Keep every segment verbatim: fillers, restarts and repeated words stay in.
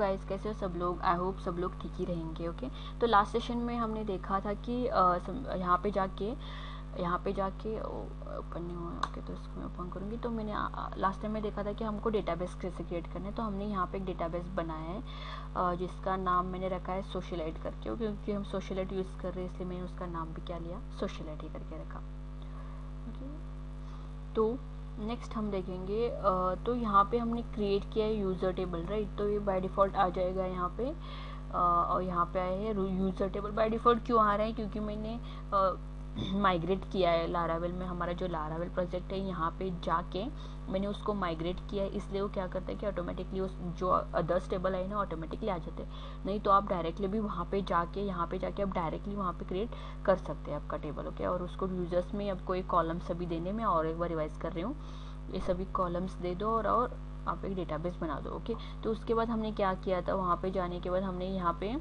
Guys, कैसे हो सब लोग? आई होप सब लोग ठीक ही रहेंगे। ओके, तो लास्ट सेशन में हमने देखा था कि यहाँ पे जाके यहाँ पे जाके ओपन नहीं हुआ। ओके, तो इसको मैं ओपन करूँगी। तो मैंने लास्ट टाइम में देखा था कि हमको डेटाबेस कैसे क्रिएट करना है। तो हमने यहाँ पे एक डेटाबेस बनाया है जिसका नाम मैंने रखा है सोशलाइट करके, क्योंकि हम सोशलाइट यूज़ कर रहे हैं इसलिए मैंने उसका नाम भी क्या लिया, सोशलाइट ही करके रखा। ओके, तो नेक्स्ट हम देखेंगे uh, तो यहाँ पे हमने क्रिएट किया है यूज़र टेबल, राइट। तो ये बाय डिफ़ॉल्ट आ जाएगा यहाँ पे uh, और यहाँ पे आए हैं यूज़र टेबल। बाय डिफ़ॉल्ट क्यों आ रहा है? क्योंकि मैंने माइग्रेट uh, किया है लारावेल में। हमारा जो लारावेल प्रोजेक्ट है यहाँ पे जाके मैंने उसको माइग्रेट किया है, इसलिए वो क्या करता है कि ऑटोमेटिकली उस जो अदर्स टेबल है ना ऑटोमेटिकली आ जाते हैं। नहीं तो आप डायरेक्टली भी वहाँ पे जाके यहाँ पे जाके आप डायरेक्टली वहाँ पे क्रिएट कर सकते हैं आपका टेबल। ओके, और उसको यूजर्स में आपको एक कॉलम सभी देने में, और एक बार रिवाइज कर रही हूँ, ये सभी कॉलम्स दे दो और, और आप एक डेटाबेस बना दो। ओके, तो उसके बाद हमने क्या किया था, वहाँ पे जाने के बाद हमने यहाँ पे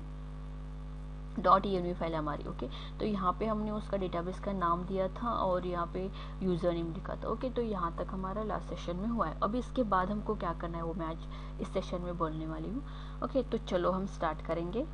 dot E N V file हमारी। ओके, तो यहाँ पे हमने उसका डेटाबेस का नाम दिया था और यहाँ पे यूज़र नेम लिखा था। ओके, तो यहाँ तक हमारा लास्ट सेशन में हुआ है। अभी इसके बाद हमको क्या करना है वो मैं आज इस सेशन में बोलने वाली हूँ। ओके, तो चलो हम स्टार्ट करेंगे।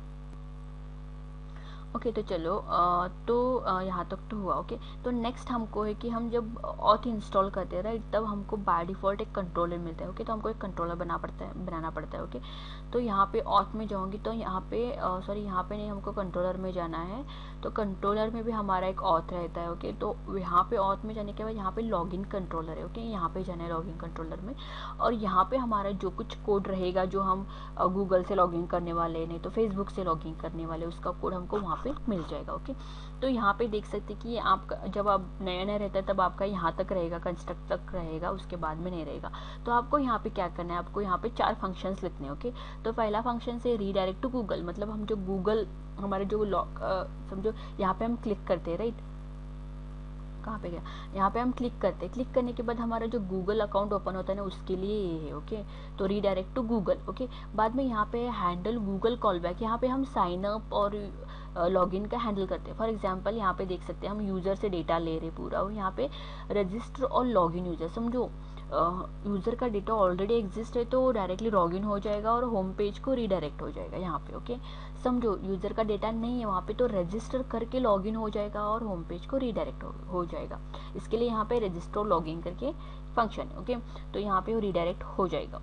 ओके okay, तो चलो आ, तो आ, यहाँ तक तो हुआ। ओके okay, तो नेक्स्ट हमको है कि हम जब ऑथ इंस्टॉल करते हैं राइट, तब हमको बाय डिफ़ॉल्ट एक कंट्रोलर मिलता है। ओके okay, तो हमको एक कंट्रोलर बना पड़ता है बनाना पड़ता है। ओके okay, तो यहाँ पे ऑथ में जाऊँगी तो यहाँ पे सॉरी यहाँ पे नहीं, हमको कंट्रोलर में जाना है। तो कंट्रोलर में भी हमारा एक ऑथ रहता है। ओके okay, तो यहाँ पे ऑथ में जाने के बाद यहाँ पे लॉगिन कंट्रोलर है। ओके okay, यहाँ पे जाना है लॉगिन कंट्रोलर में, और यहाँ पे हमारा जो कुछ कोड रहेगा जो हम गूगल से लॉगिन करने वाले, नहीं तो फेसबुक से लॉगिन करने वाले, उसका कोड हमको वहाँ पे मिल जाएगा। ओके, तो यहाँ पे देख सकते कि आपका जब आप नया नया रहता है तब आपका यहाँ तक रहेगा, कंस्ट्रक्ट तक रहेगा, उसके बाद में नहीं रहेगा। तो आपको यहाँ पे क्या करना है, आपको यहाँ पे चार फंक्शंस लिखने हैं। ओके, तो पहला फंक्शन से रीडायरेक्ट टू गूगल, मतलब हम जो गूगल हमारे जो लॉक समझो यहाँ पे हम क्लिक करते हैं राइट, कहाँ पे गया, यहाँ पे हम क्लिक करते हैं। क्लिक करने के बाद हमारा जो गूगल अकाउंट ओपन होता है ना उसके लिए ये है। ओके, तो रीडायरेक्ट टू गूगल। ओके, बाद में यहाँ पे हैंडल गूगल कॉल बैक, यहाँ पे हम साइन अप और लॉगिन का हैंडल करते हैं। फॉर एग्जांपल यहाँ पे देख सकते हैं हम यूज़र से डेटा ले रहे पूरा, और यहाँ पे रजिस्टर और लॉगिन यूज़र, समझो यूज़र का डेटा ऑलरेडी एग्जिस्ट है तो डायरेक्टली लॉगिन हो जाएगा और होम पेज को रीडायरेक्ट हो जाएगा यहाँ पे। ओके, समझो यूज़र का डेटा नहीं है वहाँ पे तो रजिस्टर करके लॉगिन हो जाएगा और होम पेज को रीडायरेक्ट हो, हो जाएगा। इसके लिए यहाँ पे रजिस्टर लॉगिन करके फंक्शन है। ओके, तो यहाँ पे वो रीडायरेक्ट हो जाएगा।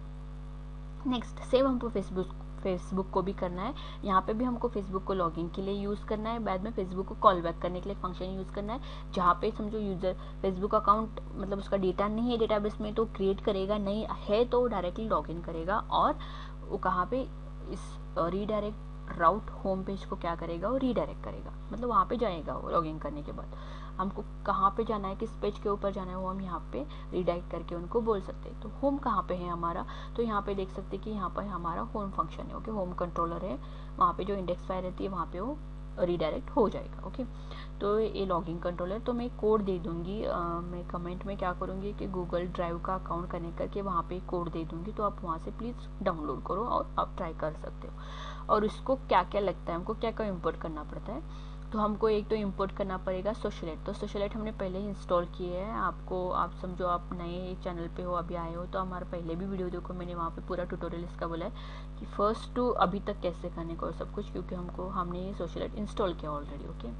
नेक्स्ट सेम हमको फेसबुक फेसबुक को भी करना है। यहाँ पे भी हमको फेसबुक को लॉगिन के लिए यूज़ करना है, बाद में फेसबुक को कॉल बैक करने के लिए फंक्शन यूज़ करना है। जहाँ पे समझो यूज़र फेसबुक अकाउंट मतलब उसका डेटा नहीं है डेटाबेस में तो क्रिएट करेगा, नहीं है तो डायरेक्टली लॉगिन करेगा, और वो कहाँ पे इस रीडायरेक्ट राउट होम पेज को क्या करेगा, वो रीडायरेक्ट करेगा, मतलब वहाँ पे जाएगा वो लॉगिन करने के बाद। हमको कहाँ पे जाना है, किस पेज के ऊपर जाना है, वो हम यहाँ पे रीडायरेक्ट करके उनको बोल सकते हैं। तो होम कहाँ पे है हमारा, तो यहाँ पे देख सकते हैं कि यहाँ पर हमारा होम फंक्शन है। ओके, होम कंट्रोलर है, वहाँ पे जो इंडेक्स फाइल रहती है वहाँ पे वो रीडायरेक्ट हो जाएगा। ओके, तो ये लॉगिन कंट्रोलर, तो मैं कोड दे दूँगी, मैं कमेंट में क्या करूँगी कि गूगल ड्राइव का अकाउंट कनेक्ट करके वहाँ पे कोड दे दूँगी, तो आप वहाँ से प्लीज़ डाउनलोड करो और आप ट्राई कर सकते हो। और इसको क्या क्या लगता है, हमको क्या क्या इम्पोर्ट करना पड़ता है, तो हमको एक तो इंपोर्ट करना पड़ेगा सोशलाइट। तो सोशलाइट हमने पहले ही इंस्टॉल किए हैं। आपको आप समझो आप नए चैनल पे हो, अभी आए हो, तो हमारा पहले भी वीडियो देखो, मैंने वहाँ पे पूरा ट्यूटोरियल इसका बोला है कि फर्स्ट टू अभी तक कैसे करने को सब कुछ, क्योंकि हमको हमने ये सोशलाइट इंस्टॉल किया ऑलरेडी। ओके,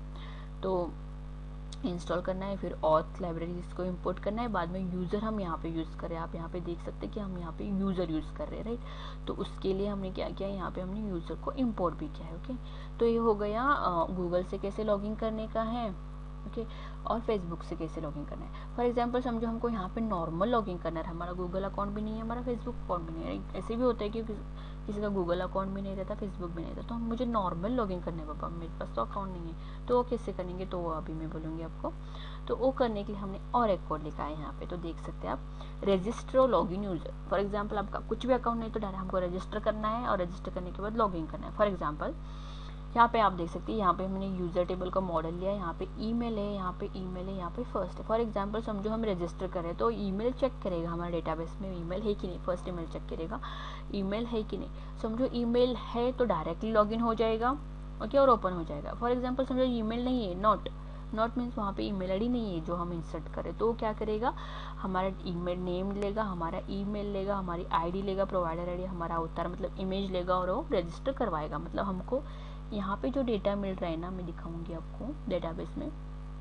तो इंस्टॉल करना है, फिर ऑथ लाइब्रेरीज को इंपोर्ट करना है, बाद में यूज़र हम यहाँ पे यूज़ करें। आप यहाँ पे देख सकते हैं कि हम यहाँ पे यूज़र यूज़ कर रहे हैं राइट, तो उसके लिए हमने क्या किया, यहाँ पे हमने यूज़र को इंपोर्ट भी किया है। ओके, तो ये हो गया गूगल से कैसे लॉगिन करने का है। ओके, और फेसबुक से कैसे लॉगिन करना है। फॉर एग्जांपल समझो हमको यहाँ पे नॉर्मल लॉगिन करना है, हमारा गूगल अकाउंट भी नहीं है, हमारा फेसबुक अकाउंट भी नहीं है। ऐसे भी होता है कि किसी का गूगल अकाउंट भी नहीं रहता, फेसबुक भी नहीं रहता, तो हम मुझे नॉर्मल लॉगिन करने पापा, मेरे पास तो अकाउंट नहीं है, तो वो कैसे करेंगे तो वो अभी मैं बोलूँगी आपको। तो वो करने के लिए हमने और एक कोड लिखा है यहाँ पे, तो देख सकते हैं आप, register login user. For example आपका कुछ भी अकाउंट नहीं तो डायरेक्ट हमको रजिस्टर करना है, और रजिस्टर करने के बाद लॉगिन करना है। फॉर एग्जांपल यहाँ पे आप देख सकते हैं, यहाँ पे हमने यूज़र टेबल का मॉडल लिया है, यहाँ पे ईमेल है, यहाँ पे ईमेल है, यहाँ पे फर्स्ट है। फॉर एग्जांपल समझो हम रजिस्टर करें तो ईमेल चेक करेगा हमारे डेटाबेस में ईमेल है कि नहीं, फर्स्ट ईमेल चेक करेगा ईमेल है कि नहीं। समझो ईमेल है तो डायरेक्टली लॉगिन हो जाएगा, ओके, और ओपन हो जाएगा। फॉर एग्जांपल समझो ईमेल नहीं है, नॉट नॉट मीन्स वहाँ पे ईमेल आईडी नहीं है जो हम इंसर्ट करें, तो वो क्या करेगा, हमारा ईमेल नेम लेगा, हमारा ईमेल लेगा, हमारी आईडी लेगा, प्रोवाइडर आईडी, हमारा अवतार मतलब इमेज लेगा और वो रजिस्टर करवाएगा। मतलब हमको यहाँ पे जो डेटा मिल रहा है ना, मैं दिखाऊंगी आपको डेटाबेस में।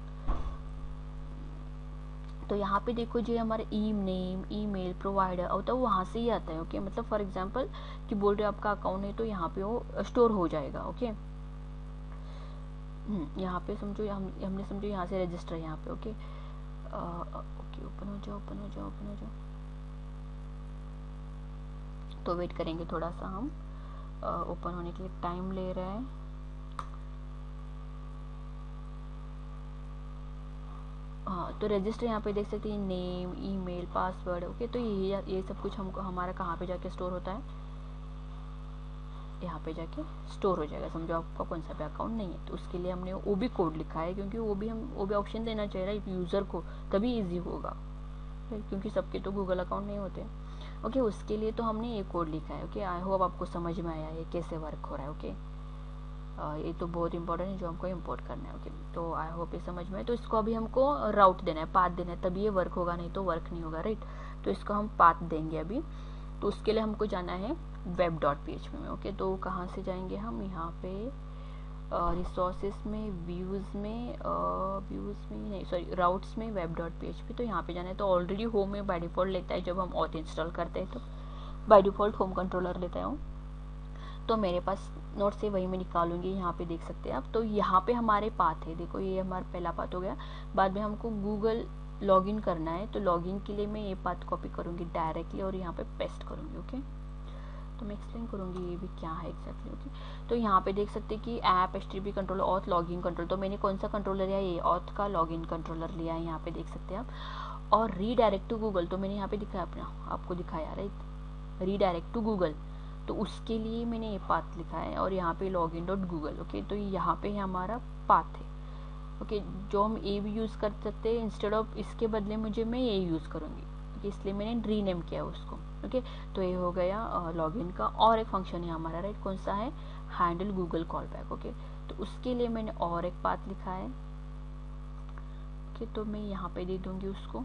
तो यहाँ पे देखो जो हमारा ई नेम, ईमेल, प्रोवाइडर होता है, वहाँ से ही आता है। ओके, मतलब फॉर एग्जांपल कि बोल रहे हो आपका अकाउंट है तो यहाँ पे वो स्टोर हो जाएगा। ओके, यहाँ पे समझो हम हमने समझो यहाँ से रजिस्टर है यहाँ पे। ओके ओके, ओपन हो जाओ, ओपन हो जाओ, ओपन हो जाओ। तो वेट करेंगे थोड़ा सा, हम ओपन होने के लिए टाइम ले रहा है। हाँ, तो रजिस्टर यहाँ पे देख सकते हैं, नेम, ईमेल, पासवर्ड। ओके, तो ये ये सब कुछ हमको हमारा कहाँ पे जाके स्टोर होता है, यहाँ पे जाके स्टोर हो जाएगा। समझो आपका कौन सा भी अकाउंट नहीं है तो उसके लिए हमने वो भी कोड लिखा है, क्योंकि वो भी हम वो भी ऑप्शन देना चाहिए यूज़र को, तभी इजी होगा, क्योंकि सबके तो गूगल अकाउंट नहीं होते। ओके, उसके लिए तो हमने ये कोड लिखा है। ओके, आई होप आपको समझ में आया ये कैसे वर्क हो रहा है। ओके, ये तो बहुत इंपॉर्टेंट है जो हमको इम्पोर्ट करना है। ओके, तो आई होप ये समझ में आए। तो इसको अभी हमको राउट देना है, पाथ देना है, तभी ये वर्क होगा, नहीं तो वर्क नहीं होगा, राइट। तो इसको हम पाथ देंगे अभी। तो उसके लिए हमको जाना है web dot P H P में। ओके, तो कहाँ से जाएंगे हम, यहाँ पे रिसोर्सेस में, व्यूज़ में, व्यूज़ में नहीं सॉरी राउट्स में, web dot P H P. तो यहाँ पे जाना है। तो ऑलरेडी होम में बाय डिफ़ॉल्ट लेता है, जब हम ऑथ इंस्टॉल करते हैं तो बाय डिफ़ॉल्ट होम कंट्रोलर लेता है। तो मेरे पास नोट से वही मैं निकालूंगी, यहाँ पे देख सकते हैं आप। तो यहाँ पे हमारे पाथ है, देखो ये हमारा पहला पाथ हो गया। बाद में हमको गूगल लॉगिन करना है, तो लॉगिन के लिए मैं ये पाथ कॉपी करूँगी डायरेक्टली और यहाँ पे पेस्ट करूँगी। ओके, तो मैं एक्सप्लेन करूँगी ये भी क्या है एग्जैक्टली। ओके, तो यहाँ पे देख सकते हैं कि app, H T T P controller, auth login control. तो मैंने कौन सा कंट्रोलर लिया, ये ऑथ का लॉगिन कंट्रोलर लिया है, यहाँ पे देख सकते हैं आप। और रीडायरेक्ट टू गूगल, तो मैंने यहाँ पे दिखाया अपना आपको दिखाया, राइट, रीडायरेक्ट टू गूगल। तो उसके लिए मैंने ये पाथ लिखा है और यहाँ पे लॉगिन डॉट गूगल। ओके, तो यहाँ पे हमारा पाथ है। ओके, जो हम ए भी यूज़ कर सकते हैं, इंस्टेड ऑफ इसके बदले मुझे मैं ये यूज़ करूँगी। ओके, इसलिए मैंने रीनेम किया उसको। ओके, तो ये हो गया लॉगिन का। और एक फंक्शन है हमारा, राइट, कौन सा है, handle Google call back. Okay, तो उसके लिए मैंने और एक पाथ लिखा है। ओके, तो मैं यहाँ पे दे दूँगी उसको।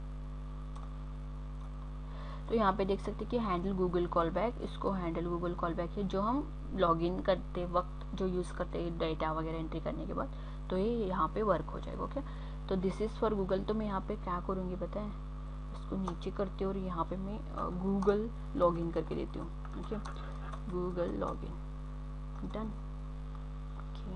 तो यहाँ पे देख सकते हैं कि हैंडल गूगल कॉल बैक, इसको हैंडल गूगल कॉल बैक है जो हम लॉगिन करते वक्त जो यूज़ करते हैं डेटा वगैरह एंट्री करने के बाद, तो ये यहाँ पे वर्क हो जाएगा। ओके, तो दिस इज़ फॉर गूगल। तो मैं यहाँ पे क्या करूँगी पता है, इसको नीचे करती हूँ और यहाँ पे मैं गूगल लॉगिन करके देती हूँ। Okay, Google login, done. Okay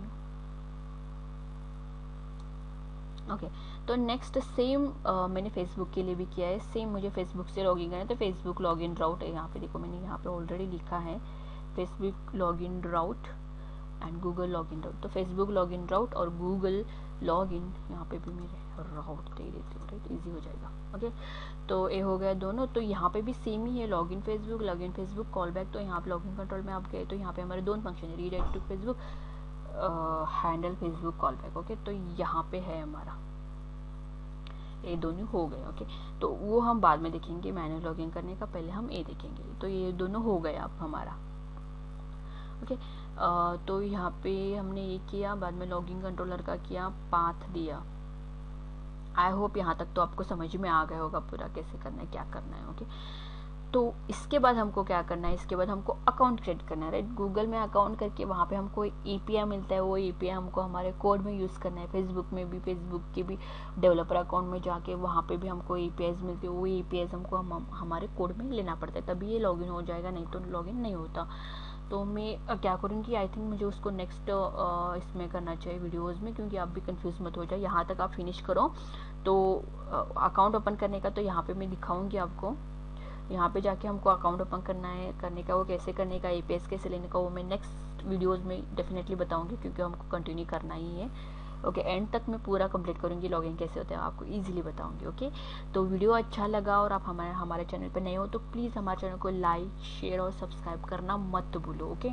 okay, तो नेक्स्ट सेम मैंने फेसबुक के लिए भी किया है। सेम मुझे फेसबुक से लॉगिन करना है, तो फेसबुक लॉगिन राउट है। यहाँ पे देखो मैंने यहाँ पे ऑलरेडी लिखा है Facebook login route and Google login route. तो फेसबुक लॉगिन राउट और गूगल लॉगिन यहाँ पे भी मेरे राउट दे देती हूँ, राइट, ईजी हो जाएगा। ओके, तो ये हो गया दोनों। तो यहाँ पे भी सेम ही है, login Facebook, login Facebook, call back. तो यहाँ पे लॉगिन कंट्रोल में आप गए तो यहाँ पे हमारे दोनों फंक्शन है, redirect to Facebook, handle Facebook call back. Okay, तो यहाँ पे है हमारा, ये दोनों हो गए। ओके, तो वो हम बाद में देखेंगे मैनुअल लॉगिन करने का, पहले हम ये देखेंगे। तो ये दोनों हो गया अब हमारा। ओके, तो यहाँ पे हमने ये किया, बाद में लॉगिन कंट्रोलर का किया, पाथ दिया। आई होप यहाँ तक तो आपको समझ में आ गया होगा पूरा कैसे करना है, क्या करना है। ओके, तो इसके बाद हमको क्या करना है, इसके बाद हमको अकाउंट क्रिएट करना है, राइट। गूगल में अकाउंट करके वहाँ पे हमको एपीआई मिलता है, वो एपीआई हमको हमारे कोड में यूज़ करना है। फेसबुक में भी, फेसबुक के भी डेवलपर अकाउंट में जाके वहाँ पे भी हमको एपीआईज मिलती है, वो एपीआईज हमको हम हमारे कोड में लेना पड़ता है, तभी ये लॉगिन हो जाएगा, नहीं तो लॉगिन नहीं होता। तो मैं क्या करूँगी, आई थिंक मुझे उसको नेक्स्ट इसमें करना चाहिए वीडियोज़ में, क्योंकि आप भी कंफ्यूज मत हो जाए। यहाँ तक आप फिनिश करो। तो अकाउंट ओपन करने का तो यहाँ पे मैं दिखाऊंगी आपको, यहाँ पे जाके हमको अकाउंट ओपन करना है, करने का वो कैसे करने का, एपीएस कैसे लेने का, वो मैं नेक्स्ट वीडियोस में डेफिनेटली बताऊंगी, क्योंकि हमको कंटिन्यू करना ही है। ओके, एंड तक मैं पूरा कंप्लीट करूँगी, लॉगिन कैसे होता है आपको इजीली बताऊंगी। ओके, तो वीडियो अच्छा लगा और आप हमारे हमारे चैनल पर नए हो तो प्लीज़ हमारे चैनल को लाइक, शेयर और सब्सक्राइब करना मत भूलो। ओके,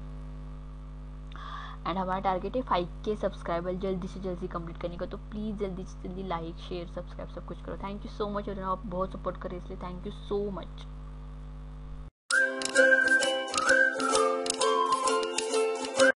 एंड हमारा टारगेट है फाइव के सब्सक्राइबर जल्दी से जल्दी कंप्लीट करने का, तो प्लीज़ जल्दी से जल्दी लाइक, शेयर, सब्सक्राइब सब कुछ करो। थैंक यू सो मच, और आप बहुत सपोर्ट करें इसलिए थैंक यू सो मच।